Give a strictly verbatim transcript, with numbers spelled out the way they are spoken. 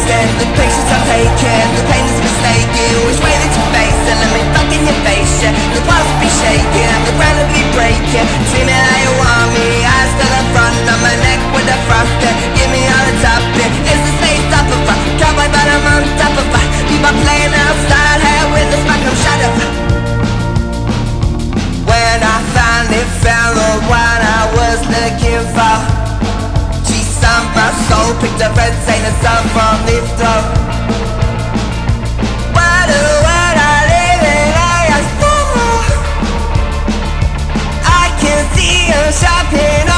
wasting, the pictures I'm taking, the pain is mistaken. Which way that you face it, let me fuck in your face, yeah. The walls will be shaking, the ground will be breaking. Treat me how you want me, eyes to the front of my neck with the frosting. Give me all the topping, it's the space top of her. Cowboy bottom on top of her. Bebop playing outside, hair with the spectrum shut up. When I finally found the one I was looking for, she sunk my soul, picked up red Saint and some from the throat. What a world I live in, I ask for more. I can see her shopping